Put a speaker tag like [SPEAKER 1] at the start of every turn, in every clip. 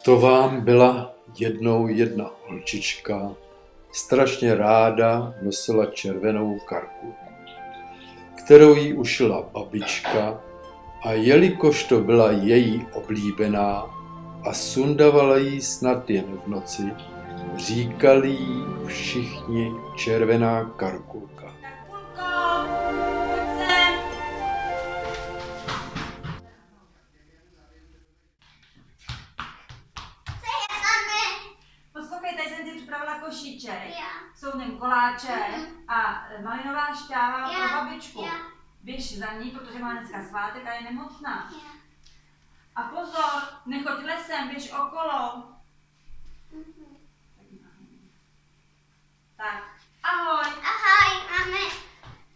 [SPEAKER 1] To vám byla jednou jedna holčička, strašně ráda nosila červenou karku, kterou jí ušila babička, a jelikož to byla její oblíbená a sundavala jí snad jen v noci, říkali jí všichni červená Karkulka.
[SPEAKER 2] Poslouchej, tady jsem ti připravila košíček, jsou v něm koláček a malinová šťáva pro babičku. Běž za ní, protože má dneska svátek a je nemocná. A pozor, nechoď lesem, běž okolo. Tak, ahoj.
[SPEAKER 3] Ahoj, máme.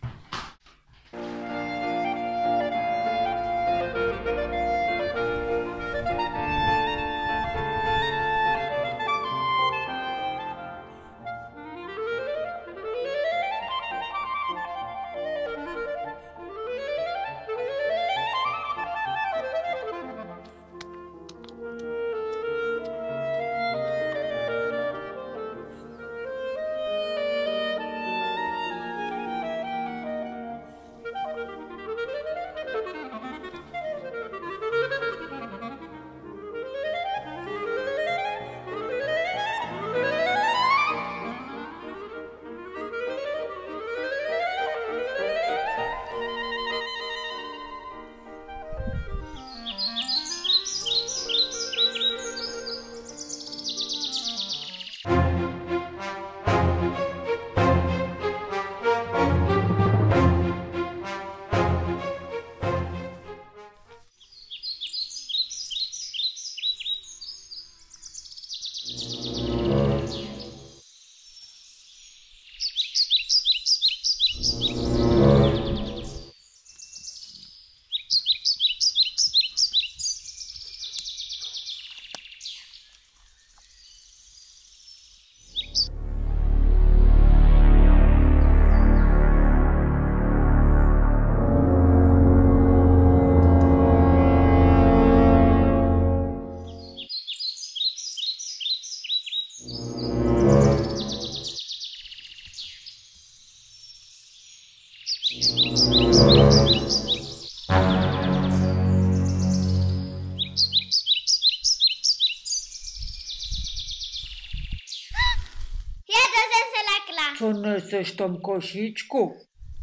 [SPEAKER 4] Co neseš v tom košíčku?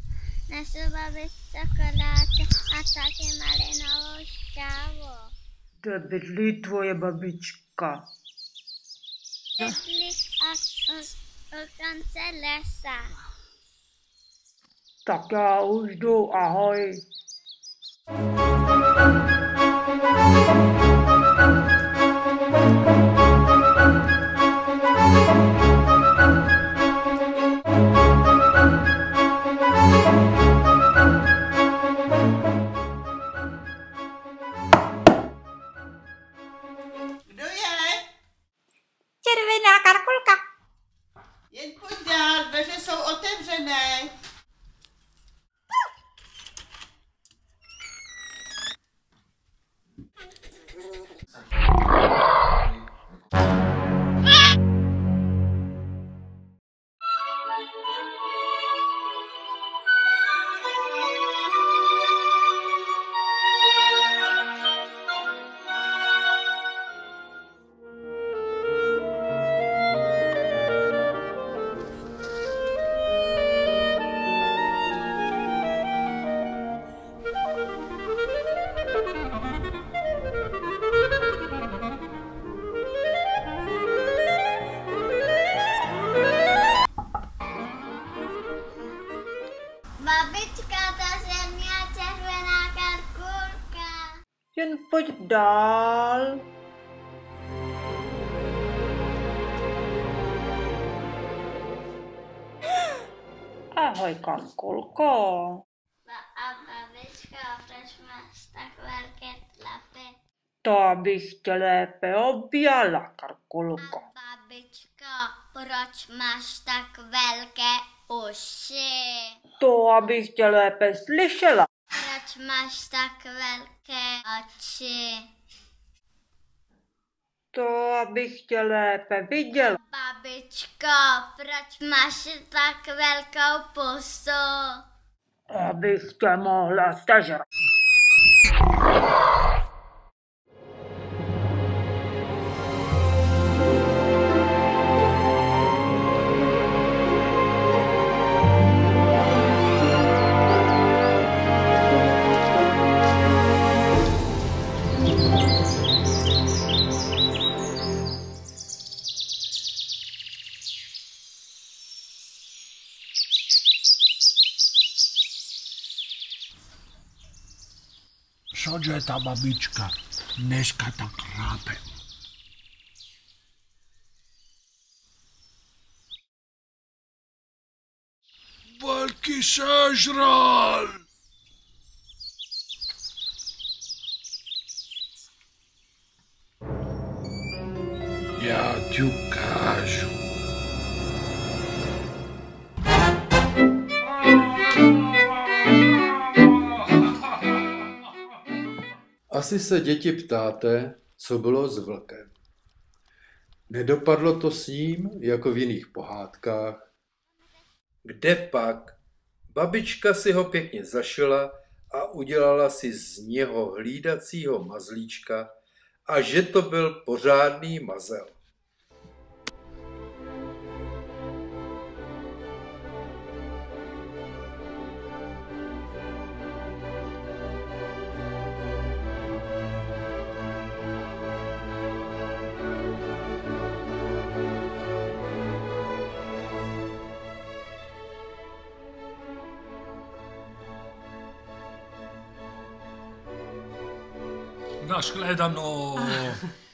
[SPEAKER 3] Nesu babičce koláče a taky malinovou šťávu.
[SPEAKER 4] Kde bydlí tvoje babička?
[SPEAKER 3] Bydlí u konce lesa.
[SPEAKER 4] Tak já už jdu, ahoj.
[SPEAKER 5] Kdo je?
[SPEAKER 2] Červená Karkulka.
[SPEAKER 5] Jen pojď dál, dveře jsou otevřené.
[SPEAKER 3] Babička, ta se měla červená Karkulka.
[SPEAKER 4] Jen pojď dál. Ahoj, Karkulko.
[SPEAKER 3] A babička, proč máš tak velké tlapy?
[SPEAKER 4] To abych tě lépe objala, Karkulko.
[SPEAKER 3] A babička, proč máš tak velké uši?
[SPEAKER 4] To abych tě lépe slyšela.
[SPEAKER 3] Proč máš tak velké oči?
[SPEAKER 4] To, abych tě lépe viděl.
[SPEAKER 3] Babičko, proč máš tak velkou pusu?
[SPEAKER 4] Abych tě mohla sežrat.
[SPEAKER 6] Cože ta babička dneska tak chrápe? Velký sežral! Já ti ukážu.
[SPEAKER 1] Asi se děti ptáte, co bylo s vlkem. Nedopadlo to s ním jako v jiných pohádkách. Kde pak? Babička si ho pěkně zašila a udělala si z něho hlídacího mazlíčka, a že to byl pořádný mazel.
[SPEAKER 6] Nashledanou.